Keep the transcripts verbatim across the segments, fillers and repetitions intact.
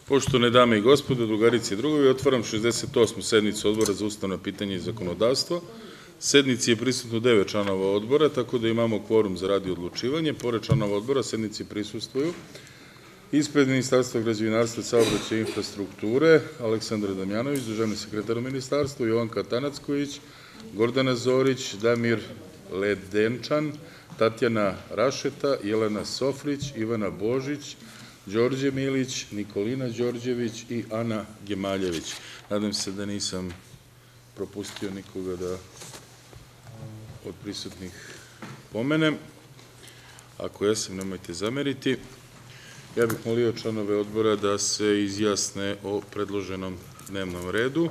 Poštovane dame i gospodo, drugarice i drugovi, otvaram šezdeset osmu sednicu Odbora za ustavna pitanja i zakonodavstvo. Sednici je prisutno devet članova odbora, tako da imamo kvorum za rad i odlučivanje. Pored članova odbora, sednici prisustvuju ispred Ministarstva građevinarstva, saobraćaja i infrastrukture Aleksandar Damjanović, državni sekretar u ministarstvu, Jovanka Tanacković, Gordana Zorić, Damir Ledenčan, Tatjana Rašeta, Jelena Sofrić, Ivana Božić, Đorđe Milić, Nikolina Đorđević i Ana Gemaljević. Nadam se da nisam propustio nikoga da od prisutnih pomenem. Ako jesam, nemojte zameriti. Ja bih molio članove odbora da se izjasne o predloženom dnevnom redu.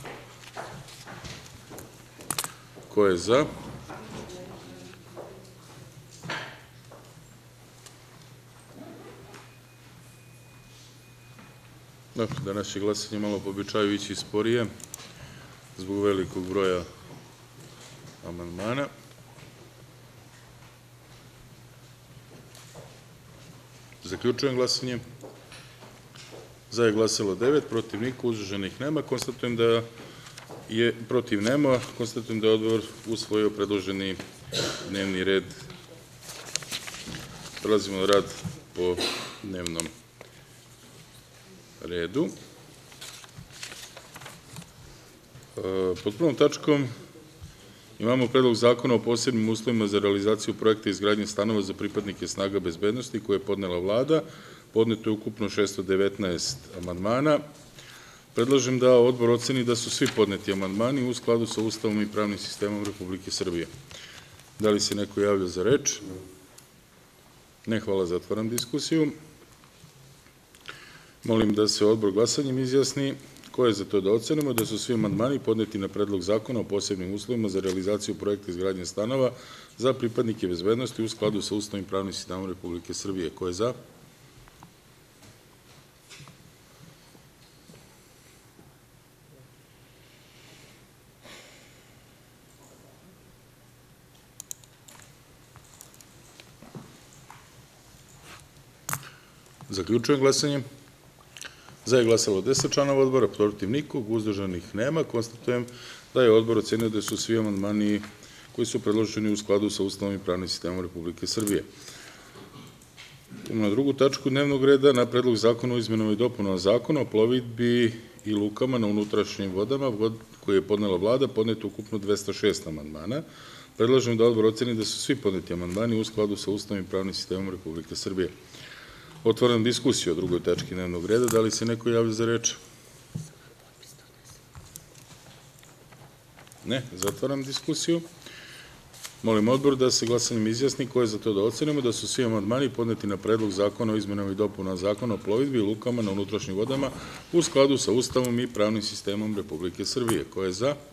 Ko je za? Dobro, danas će glasanje malo po običaju ići sporije zbog velikog broja amandmana. Zaključujem glasanje. Za je glasalo devet, protiv niko, uzdržanih nema. Konstatujem da je protiv nema. Konstatujem da je odbor usvojio predloženi dnevni red. Prelazimo na rad po dnevnom redu. Pod prvom tačkom imamo predlog zakona o posebnim uslovima za realizaciju projekta izgradnje stanova za pripadnike snaga bezbednosti koje je podnela Vlada. Podneto je ukupno šesto devetnaest amandmana. Predlažem da odbor oceni da su svi podneti amandmani u skladu sa Ustavom i pravnim sistemom Republike Srbije. Da li se neko javlja za reč? Ne, hvala, zatvaram diskusiju. Molim da se odbor glasanjem izjasni. Ko je za to da ocenimo da su svi amandmani podneti na predlog zakona o posebnim uslovima za realizaciju projekta izgradnje stanova za pripadnike bezbednosti u skladu sa Ustavom i pravnim sistemom Republike Srbije. Ko je za? Zaključujem glasanje. Za je glasalo deset članova odbora, protiv nikog, uzdržanih nema. Konstatujem da je odbor ocenio da su svi amandmani koji su predloženi u skladu sa Ustavom i pravnim sistemom Republike Srbije. Na drugu tačku dnevnog reda, na predlog zakona o izmenama i dopunama zakona o plovidbi i lukama na unutrašnjim vodama, koje je podnela Vlada, podneto ukupno dvesta šest amandmana. Predlažem da odbor oceni da su svi podneti amandmani u skladu sa Ustavom i pravnim sistemom Republike Srbije. Otvaram diskusiju o drugoj tački dnevnog reda. Da li se neko javlja za reč? Ne, zatvaram diskusiju. Molim odbor da se glasanjem izjasni ko je za to da ocenimo da su svi amandmani podneti na predlog zakona o izmenama i dopunama zakona o plovidbi i lukama na unutrašnjim vodama u skladu sa Ustavom i pravnim sistemom Republike Srbije. Ko je za?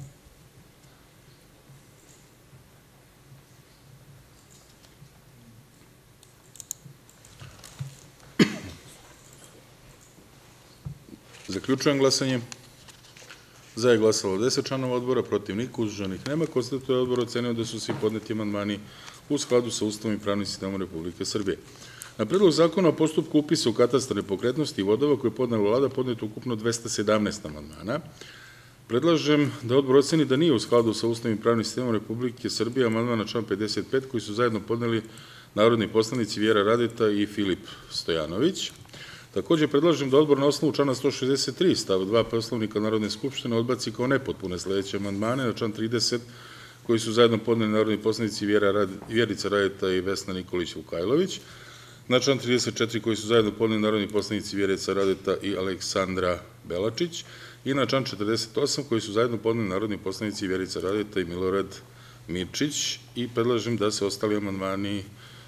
Zaključujem glasanje. Za je glasalo deset članova odbora, protiv niko, uzdržanih nema. Konstatuje da je odbor ocenio da su svi podneti amandmani u skladu sa Ustavom i pravnim sistemom Republike Srbije. Na predlog zakona o postupku upisa u katastar nepokretnosti i vodova koje je podnela Vlada, podneto ukupno dvesta sedamnaest amandmana. Predlažem da odbor oceni da nije u skladu sa Ustavom i pravnim sistemom Republike Srbije amandman na član pedeset pet koji su zajedno podneli narodni poslanici Vjera Radeta i Filip Stojanović. Takođe, predlažem da odbor na osnovu člana sto šezdeset tri stav dva Poslovnika Narodne skupštine odbaci kao nepotpune sledeće amandmane na član trideset koji su zajedno podneli narodni poslanici Vjerica Radeta i Vesna Nikolić Vukajlović, na član trideset četiri koji su zajedno podneli narodni poslanici Vjerica Radeta i Aleksandra Belačić i na član četrdeset osam koji su zajedno podneli narodni poslanici Vjerica Radeta i Milorad Mirčić i predlažem da se ostali amandmani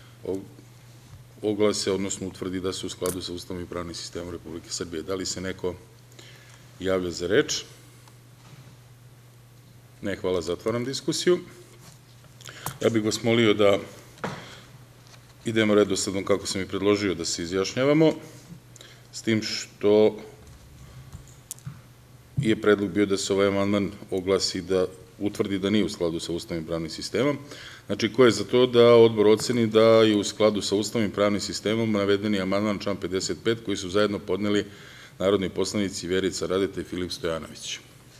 oglase, odnosno utvrdi da su u skladu sa Ustavom i pravnim sistemom Republike Srbije. Da li se neko javlja za reč? Ne, hvala, zatvaram diskusiju. Ja bih vas molio da idemo redosledom kako sam i predložio da se izjašnjavamo, s tim što je predlog bio da se ovaj amandman oglasi da utvrdi da nije u skladu sa Ustavom i pravnim sistemom. Znači, ko je za to da odbor oceni da je u skladu sa Ustavom i pravnim sistemom navedeni amandman član pedeset pet koji su zajedno podneli narodni poslanici Vjerica Radeta i Filip Stojanović.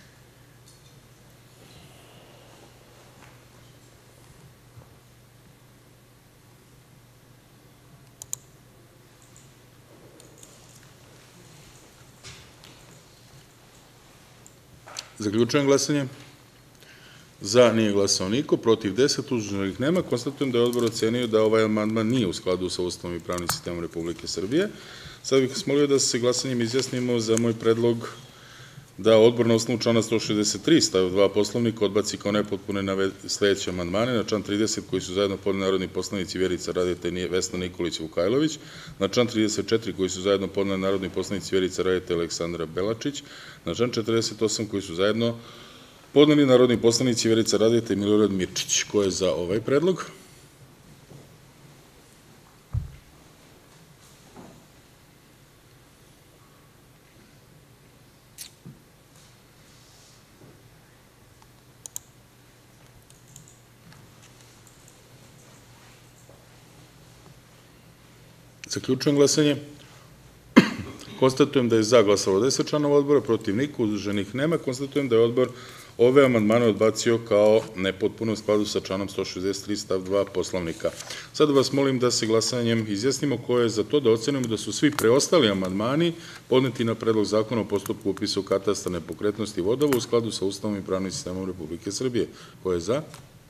Zaključujem glasanje. Za nije glasao niko, protiv deset, uzdržanih nema. Konstatujem da je odbor ocenio da ovaj amandman nije u skladu sa Ustavom i pravnim sistemom Republike Srbije. Sad bih vas molio da se glasanjem izjasnimo za moj predlog da odbor na osnovu člana sto šezdeset tri stav dva Poslovnika odbaci kao nepotpune sledeće amandmane na član trideset koji su zajedno podneli narodni poslanici Vjerica Radeta i Vesna Nikolić Vukajlović, na član trideset četiri koji su zajedno podneli narodni poslanici Vjerica Radeta i Aleksandra Belačić, na član četrdeset osam koji su zajedno podneli narodni poslanici Vjerica Radeta i Milorad Mirčić. Ko je za ovaj predlog? Zaključujem glasanje. Konstatujem da je za glasalo deset članova odbora, protiv niko, uzdržanih nema. Konstatujem da je odbor ove amandmane odbacio kao nepotpuno u skladu sa članom sto šezdeset tri stav dva Poslovnika. Sada vas molim da se glasanjem izjasnimo ko je za to da ocenimo da su svi preostali amandmani podneti na predlog zakona o postupku upisa u katastar nepokretnosti i vodova u skladu sa Ustavom i pravnim sistemom Republike Srbije. Ko je za?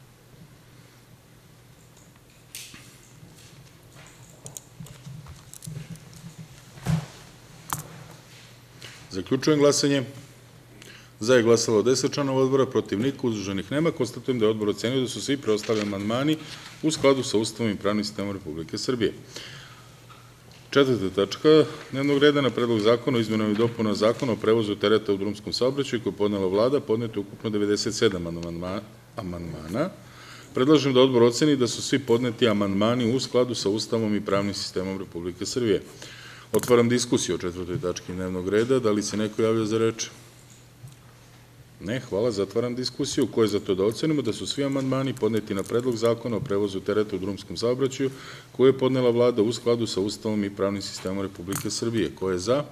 Zaključujem glasanje. Za je glasalo deset članova odbora, protiv niko, uzdržanih nema. Konstatujem da je odbor ocenio da su svi preostali amandmani u skladu sa Ustavom i pravnim sistemom Republike Srbije. Četvrta tačka dnevnog reda na predlog zakona o izmenama i dopunama Zakona o prevozu tereta u drumskom saobraćaju koji je podnela Vlada, podneto je ukupno devedeset sedam amandmana. Predlažem da odbor oceni da su svi podneti amandmani u skladu sa Ustavom i pravnim sistemom Republike Srbije. Otvaram diskusiju o četvrtoj tački dnevnog reda. Da li se neko javlja za reč? Ne, hvala. Zatvaram diskusiju. Ko je za to da ocenimo da su svi amandmani podneti na predlog zakona o prevozu tereta u drumskom saobraćaju koji je podnela Vlada u skladu sa Ustavom i pravnim sistemom Republike Srbije. Ko je za?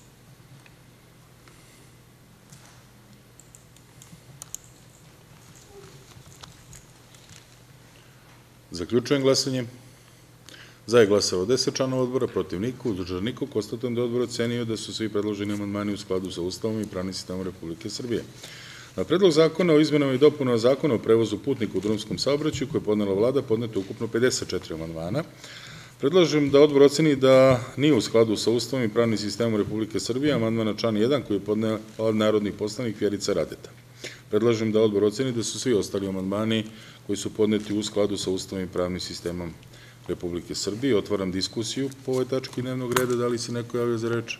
Zaključujem glasanje. Za je glasalo deset članova odbora, protiv niko, uzdržan niko. Konstatujem da je odbor ocenio da su svi predloženi amandmani u skladu sa Ustavom i pravnim sistemom Republike Srbije. Na predlog zakona o izmenama i dopunama Zakona o prevozu putnika u drumskom saobraćaju koji je podnela Vlada, podneto je ukupno pedeset četiri amandmana. Predlažem da odbor oceni da nije u skladu sa Ustavom i pravnim sistemom Republike Srbije amandman na član jedan koji je podnela narodni poslanik Vjerica Radeta. Predlažem da odbor oceni da su svi ostali amandmani koji su podneti u skladu sa Ustavom i pravnim sistemom Republike Srbije. Otvaram diskusiju po ovoj tački dnevnog reda. Da li se neko javlja za reč?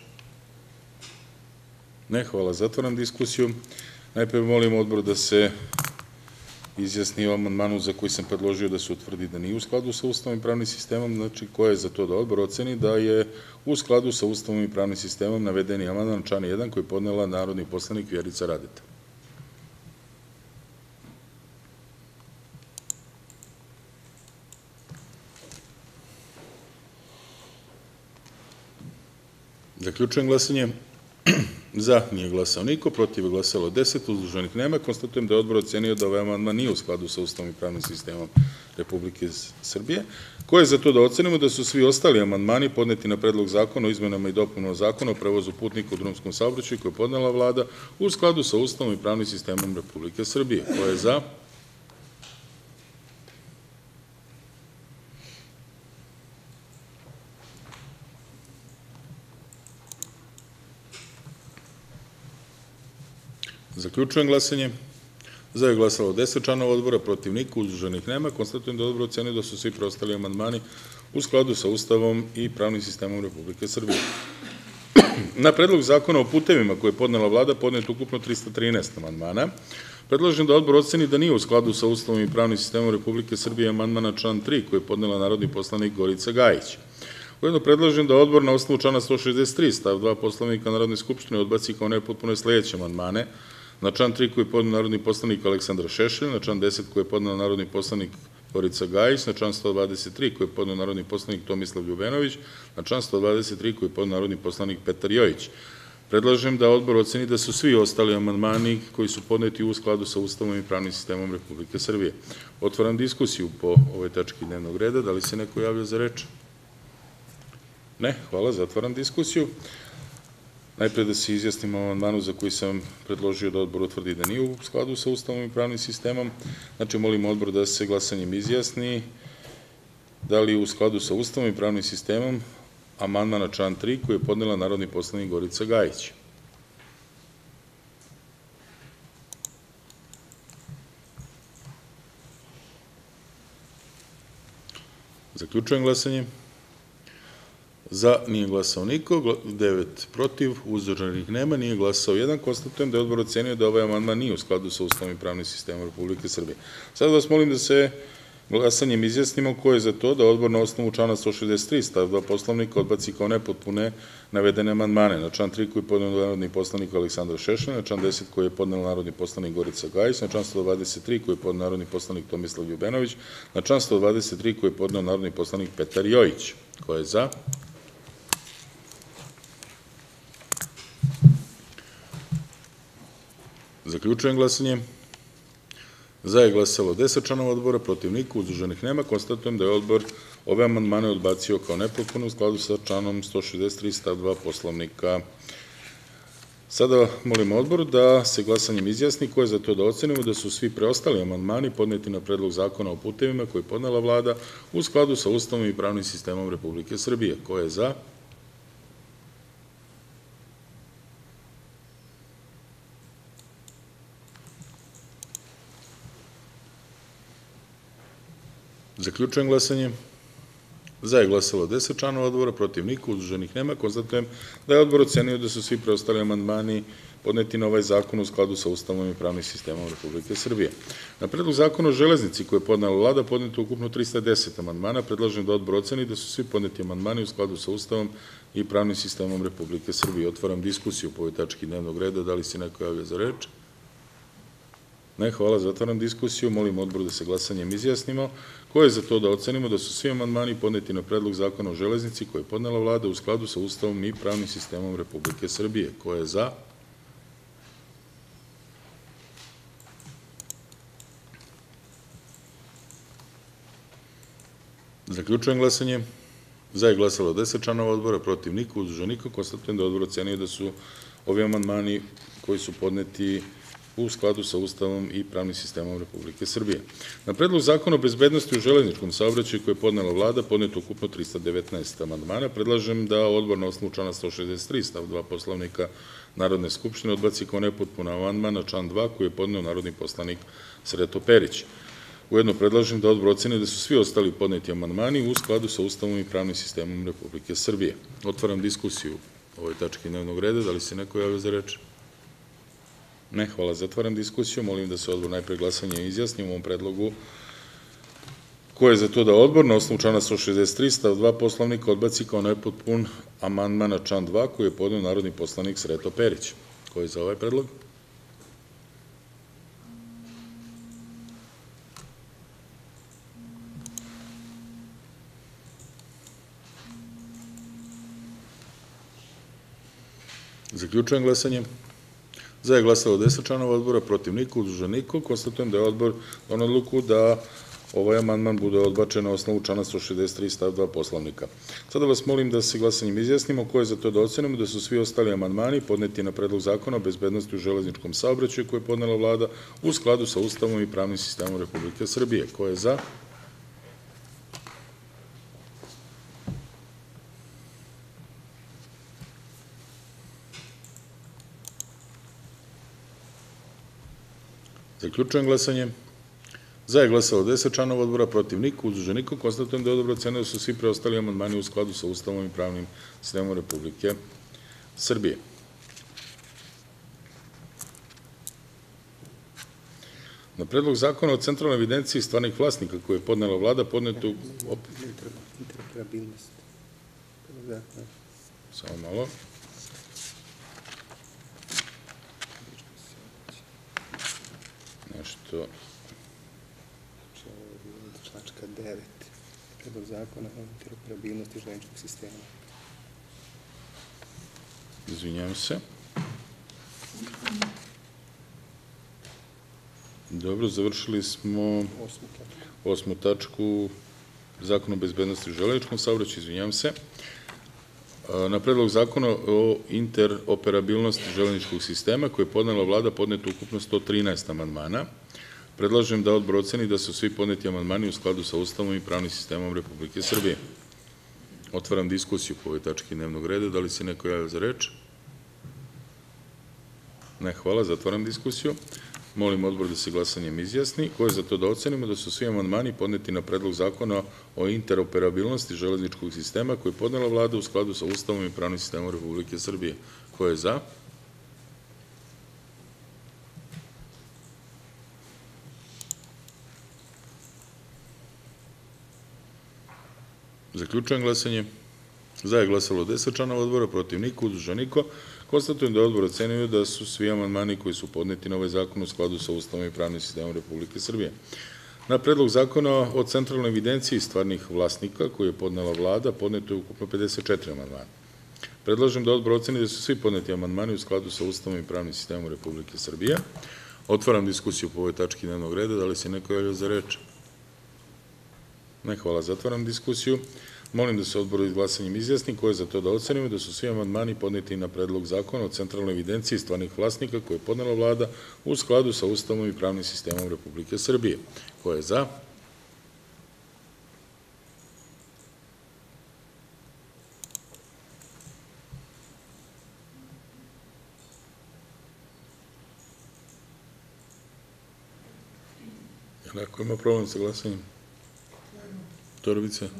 Ne, hvala. Zatvaram diskusiju. Najpre molim odbor da se izjasni o amandmanu za koji sam predložio da se utvrdi da nije u skladu sa Ustavom i pravnim sistemom. Znači, ko je za to da odbor oceni da je u skladu sa Ustavom i pravnim sistemom navedeni amandman na član jedan koji je podnela narodni poslanik Vjerica Radeta. Zaključujem glasanje. Za nije glasao niko, protiv je glasalo deset, uzdržanih nema. Konstatujem da je odbor ocenio da ovaj amandman nije u skladu sa Ustavom i pravnim sistemom Republike Srbije. Ko je za to da ocenimo da su svi ostali amandmani podneti na predlog zakona o izmenama i dopunama Zakona o prevozu putnika u drumskom saobraćaju koji je podnela Vlada u skladu sa Ustavom i pravnim sistemom Republike Srbije. Ko je za? Zaključujem glasanje. Za je glasalo deset članova odbora, protiv niko, uzdržanih nema. Konstatujem da je odbor ocenio da su svi preostali amandmani u skladu sa Ustavom i pravnim sistemom Republike Srbije. Na predlog zakona o putevima koje je podnela Vlada podneto ukupno trista trinaest amandmana. Predlažem da odbor oceni da nije u skladu sa Ustavom i pravnim sistemom Republike Srbije amandman na član tri koji je podnela narodni poslanik Gorica Gajić. Ujedno predlažem da odbor na osnovu člana sto šezdeset tri stav dva Poslovnika Narodne skupštine odbaci kao nepotpune sledeće amandmane: na član tri koji je podneo narodni poslanik Aleksandar Šešelj, na član deset koji je podneo narodni poslanik Gorica Gajić, na član sto dvadeset tri koji je podneo narodni poslanik Tomislav Ljubenović, na član sto dvadeset tri koji je podneo narodni poslanik Petar Jojić, Predlažem da odbor oceni da su svi ostali amandmani koji su podneti u skladu sa Ustavom i pravnim sistemom Republike Srbije. Otvaram diskusiju po ovoj tački dnevnog reda. Da li se neko javlja za reč? Ne, hvala, zatvaram diskusiju. Najpre da se izjasnimo o amandmanu za koji sam predložio da odbor utvrdi da nije u skladu sa Ustavom i pravnim sistemom. Znači, molim odbor da se glasanjem izjasni da li u skladu sa Ustavom i pravnim sistemom amandman na član tri koji je podnela narodni poslanik Gorica Gajić. Zaključujem glasanje. Za nije glasao niko, devet protiv, uzdržanih nema, nije glasao jedan. Konstatujem da je odbor ocenio da ovaj amandman nije u skladu sa Ustavom i pravnim sistemom Republike Srbije. Sad vas molim da se glasanjem izjasnimo ko je za to da odbor na osnovu člana sto šezdeset tri stav dva Poslovnika odbaci kao nepotpune navedene amandmane. Na član tri koji je podneo narodni poslanik Aleksandar Šešelj, na član deset koji je podneo narodni poslanik Gorica Gajić, na član sto dvadeset tri koji je podneo narodni poslanik Tomislav Ljubenović, na član sto dvadeset tri koji je podneo narodni poslanik Petar Jojić. Ko je za? Zaključujem glasanje. Za je glasalo deset članova odbora, protiv niko, uzdržanih nema. Konstatujem da je odbor ove amandmane odbacio kao nepotpune u skladu sa članom sto šezdeset tri stav dva Poslovnika. Sada molim odbor da se glasanjem izjasni ko je za to da ocenimo da su svi preostali amandmani podneti na predlog zakona o putevima koji je podnela vlada u skladu sa Ustavom i pravnim sistemom Republike Srbije. Ko je za? Zaključujem glasanje. Za je glasalo deset članova odbora, protiv niko, uzdržanih nema. Konstatujem da je odbor ocenio da su svi preostali amandmani podneti na ovaj zakon u skladu sa Ustavom i pravnim sistemom Republike Srbije. Na predlog zakona o železnici koji je podnela vlada podneto ukupno trista deset amandmana. Predlažem da odbor oceni da su svi podneti amandmani u skladu sa Ustavom i pravnim sistemom Republike Srbije. Otvaram diskusiju po ovoj tački dnevnog reda. Da li se neko javlja za reč? Ne, hvala, zatvaram diskusiju. Molim odbor da se glasanjem izjasnimo. Ko je za to da ocenimo da su svi amandmani podneti na predlog zakona o železnici koji je podnela vlada u skladu sa Ustavom i pravnim sistemom Republike Srbije? Ko je za? Zaključujem glasanje. Za je glasalo deset članova odbora, protiv niko, uzdržanih niko. Konstatujem da je odbor ocenio da su ovi amandmani koji su podneti u skladu sa Ustavom i pravnim sistemom Republike Srbije. Na predlog zakona o bezbednosti u železničkom saobraćaju koji je podnela vlada podneto ukupno trista devetnaest amandmana. Predlažem da odbor na osnovu člana sto šezdeset tri stav dva Poslovnika Narodne skupštine odbaci kao nepotpun amandman na član dva koji je podneo narodni poslanik Sreto Perić. Ujedno predlažem da odbor oceni da su svi ostali podneti amandmani u skladu sa Ustavom i pravnim sistemom Republike Srbije. Otvaram diskusiju o ovoj tački dnevnog reda. Da li se neko javlja za reč? Ne, hvala, zatvaram diskusiju. Molim da se odbor najpre glasanje izjasni u ovom predlogu. Ko je za to da odbor na osnovu člana sto šezdeset tri stav dva Poslovnika odbaci kao nepotpun amandman na član dva koji je podneo narodni poslanik Sreto Perić? Ko je za ovaj predlog? Zaključujem glasanje. Za je glasalo deset članova odbora, protiv niko, uzdržanih niko. Konstatujem da je odbor doneo odluku da ovaj amandman bude odbačen na osnovu člana sto šezdeset tri stav dva Poslovnika. Sada vas molim da se glasanjem izjasnimo ko je za to da ocenimo da su svi ostali amandmani podneti na predlog zakona o bezbednosti u železničkom saobraćaju koji je podnela vlada u skladu sa Ustavom i pravnim sistemom Republike Srbije. Ko je za? Zaključujem glasanje. Za je glasalo deset članova odbora, protiv niko, uzdržanih niko. Konstatujem da je odbor ocenio da su svi preostali amandmani u skladu sa Ustavom i pravnim sistemom Republike Srbije. Na predlog zakona o centralnoj evidenciji stvarnih vlasnika koje je podnela vlada podnetu... Interoperabilnost. Samo malo. Nešto... Člačka devet. Predlog zakona o interoperabilnosti železničkog sistema. Izvinjam se. Dobro, završili smo Osmu tačku. osmu tačku Zakona o bezbednosti u železničkom saobraćaju, izvinjam se. Na predlog zakona o interoperabilnosti železničkog sistema koji je podnela vlada, podneto ukupno sto trinaest amandmana. Predlažem da odbor oceni da su svi podneti amandmani u skladu sa Ustavom i pravnim sistemom Republike Srbije. Otvaram diskusiju po ovoj tački dnevnog reda. Da li se neko javlja za reč? Ne, hvala. Zatvaram diskusiju. Molim odbor da se glasanjem izjasni. Ko je za to da ocenimo da su svi amandmani podneti na predlog zakona o interoperabilnosti železničkog sistema koji je podnela vlada u skladu sa Ustavom i pravnim sistemom Republike Srbije? Ko je za? Zaključujem glasanje. Za je glasalo deset članova odbora, protiv niko, uzdržan niko. Konstatujem da je odbor ocenio da su svi amandmani koji su podneti na ovaj zakon u skladu sa Ustavom i pravnim sistemom Republike Srbije. Na predlog zakona o centralnoj evidenciji stvarnih vlasnika koji je podnela vlada, podneto je ukupno pedeset četiri amandmana. Predlažem da odbor oceni da su svi podneti amandmani u skladu sa Ustavom i pravnim sistemom Republike Srbije. Otvaram diskusiju po ovoj tački dnevnog reda. Da li se neko javlja za reč? Ne, hvala. Zatvaram diskusiju. Molim da se odbor glasanjem izjasni ko je za to da ocenimo da su svi amandmani podneti na predlog zakona o centralnoj evidenciji stvarnih vlasnika koje je podnela vlada u skladu sa Ustavom i pravnim sistemom Republike Srbije. Ko je za? Je li ako ima problem sa glasanjem? Torbice?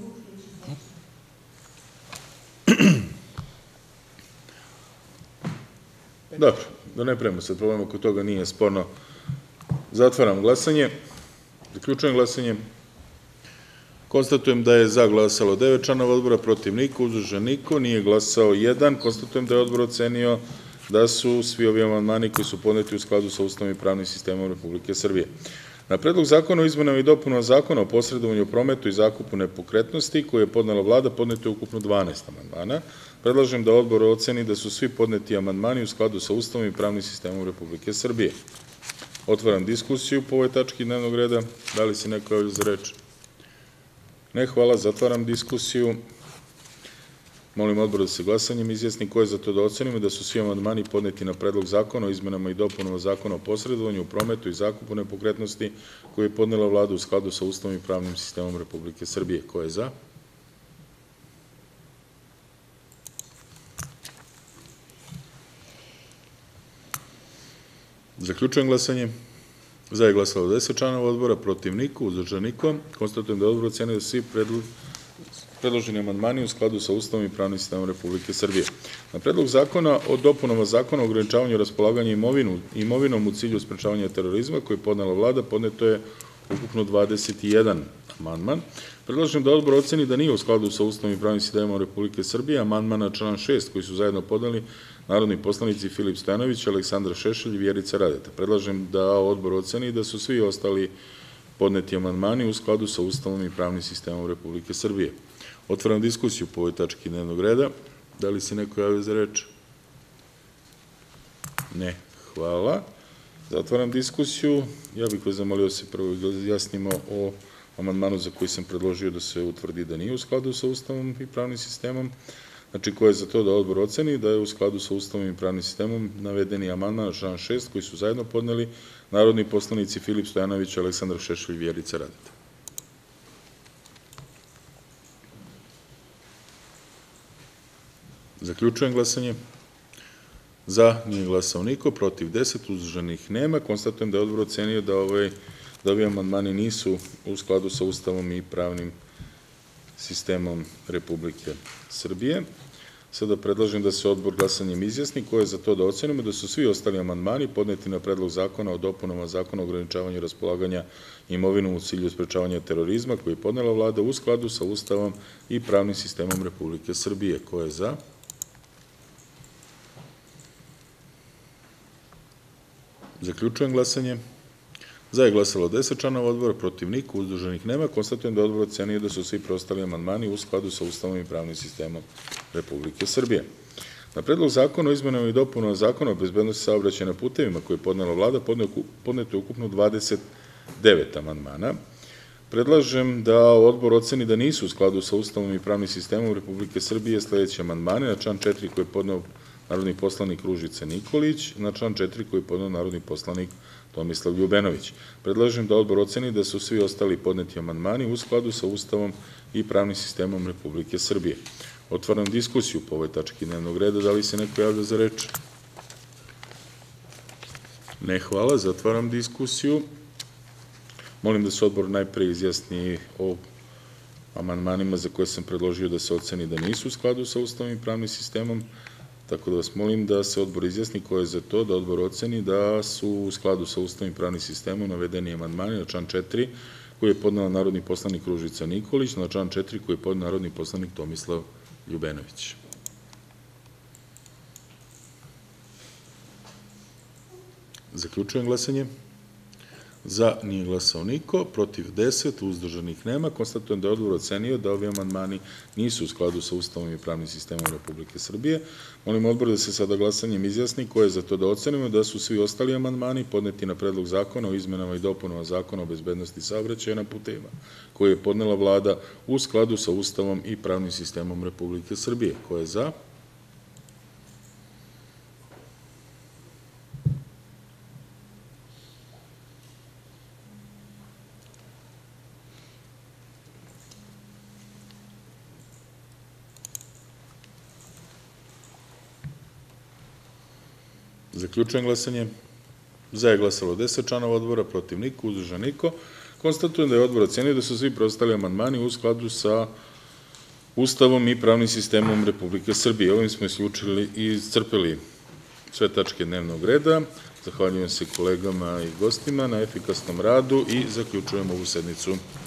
Dobro, da ne pravimo sad problem, oko toga nije sporno. Zatvaram glasanje. Zaključujem glasanje. Konstatujem da je za glasalo devet članova odbora, protiv niko, uzdržan niko, nije glasao jedan. Konstatujem da je odbor ocenio da su svi ovi amandmani koji su podneti u skladu sa Ustavom i pravnim sistemom Republike Srbije. Na predlog zakona o izmenama i dopunama Zakona o posredovanju u prometu i zakupu nepokretnosti koji je podnela vlada, podneto je ukupno dvanaest amandmana. Predlažem da odbor oceni da su svi podneti amandmani u skladu sa Ustavom i pravnim sistemom Republike Srbije. Otvaram diskusiju po ovoj tački dnevnog reda. Da li se neko javlja za reč? Ne, hvala. Zatvaram diskusiju. Molim odbor da se glasanjem izjasni ko je za to da ocenimo da su svi amandmani podneti na predlog zakona o izmenama i dopunama Zakona o posredovanju u prometu i zakupu nepokretnosti koji je podnela vlada u skladu sa Ustavom i pravnim sistemom Republike Srbije. Ko je za? Zaključujem glasanje. Za je glasalo deset članova odbora, protiv niko, uzdržan niko. Konstatujem da je odbor ocenio da su svi predloženi amandmani u skladu sa Ustavom i pravnim sistemom Republike Srbije. Na predlog zakona o dopunama Zakona o ograničavanju raspolaganja imovinom u cilju sprečavanja terorizma koji je podnela vlada, podneto je ukupno dvadeset jedan amandman. Predlažem da odbor oceni da nije u skladu sa Ustavom i pravnim sistemom Republike Srbije. Amandman na član šest koji su zajedno podneli narodni poslanici Filip Stojanović, Aleksandar Šešelj i Vjerica Radeta. Predlažem da odbor oceni da su svi ostali podneti amandmani u skladu sa Ustavom i pravnim sistemom Republike Srbije. Otvaram diskusiju po ovoj tački dnevnog reda. Da li se neko javlja za reč? Ne, hvala. Zatvaram diskusiju. Ja bih vas zamolio da se prvo izjasnimo o amandmanu za koji sam predložio da se utvrdi da nije u skladu sa Ustavom i pravnim sistemom. Znači, ko je za to da odbor oceni da je u skladu sa Ustavom i pravnim sistemom navedeni amandman na član šest koji su zajedno podneli narodni poslanici Filip Stojanović, Aleksandar Šešelj i Vjerica Radeta. Zaključujem glasanje. Za nije glasao niko, protiv deset, uzdržanih nema. Konstatujem da je odbor ocenio da ovi amandmani nisu u skladu sa Ustavom i pravnim sistemom Republike Srbije. Sada predlažem da se odbor glasanjem izjasni ko je za to da ocenimo da su svi ostali amandmani podneti na predlog zakona o dopunama Zakona o ograničavanju raspolaganja imovinom u cilju sprečavanja terorizma koji je podnela vlada u skladu sa Ustavom i pravnim sistemom Republike Srbije. Ko je za? Zaključujem glasanje. Za je glasalo deset članova odbora, protiv niko, uzdržanih nema. Konstatujem da odbor ocenio da su svi preostali amandmani u skladu sa Ustavom i pravnim sistemom Republike Srbije. Na predlog zakona o izmenama i dopunama Zakona o bezbednosti saobraćaja na putevima koji je podnela Vlada, podneto je ukupno dvadeset devet amandmana. Predlažem da odbor oceni da nisu u skladu sa Ustavom i pravnim sistemom Republike Srbije sledeće amandmane: na član četiri koji je podneo narodni poslanik Ružica Nikolić, na član četiri koji je podneo narodni poslanik Tomislav Ljubenović. Predlažem da odbor oceni da su svi ostali podneti amandmani u skladu sa Ustavom i pravnim sistemom Republike Srbije. Otvaram diskusiju po ovoj tački dnevnog reda. Da li se neko javlja za reč? Ne, hvala. Zatvaram diskusiju. Molim da se odbor najpre izjasni o amandmanima za koje sam predložio da se oceni da nisu u skladu sa Ustavom i pravnim sistemom. Tako da vas molim da se odbor izjasni ko je za to, da odbor oceni da su u skladu sa Ustavom i pravnim sistemom navedeni amandmani na član četiri koji je podnela narodni poslanik Ružica Nikolić, na član četiri koji je podneo narodni poslanik Tomislav Ljubenović. Zaključujem glasanje. Za nije glasao niko, protiv deset, uzdržanih nema. Konstatujem da je odbor ocenio da ovi amandmani nisu u skladu sa Ustavom i pravnim sistemom Republike Srbije. Molim odbor da se sada glasanjem izjasni ko je za to da ocenimo da su svi ostali amandmani podneti na predlog zakona o izmenama i dopunama Zakona o bezbednosti saobraćaja na putevima, koji je podnela Vlada u skladu sa Ustavom i pravnim sistemom Republike Srbije. Ko je za? Zaključujem glasanje. Za je glasalo deset članova odbora, protiv niko, uzdržan niko. Konstatujem da je odbor ocenio da su svi preostali amandmani u skladu sa Ustavom i pravnim sistemom Republike Srbije. Ovim smo isključili i iscrpeli sve tačke dnevnog reda. Zahvaljujem se kolegama i gostima na efikasnom radu i zaključujem ovu sednicu.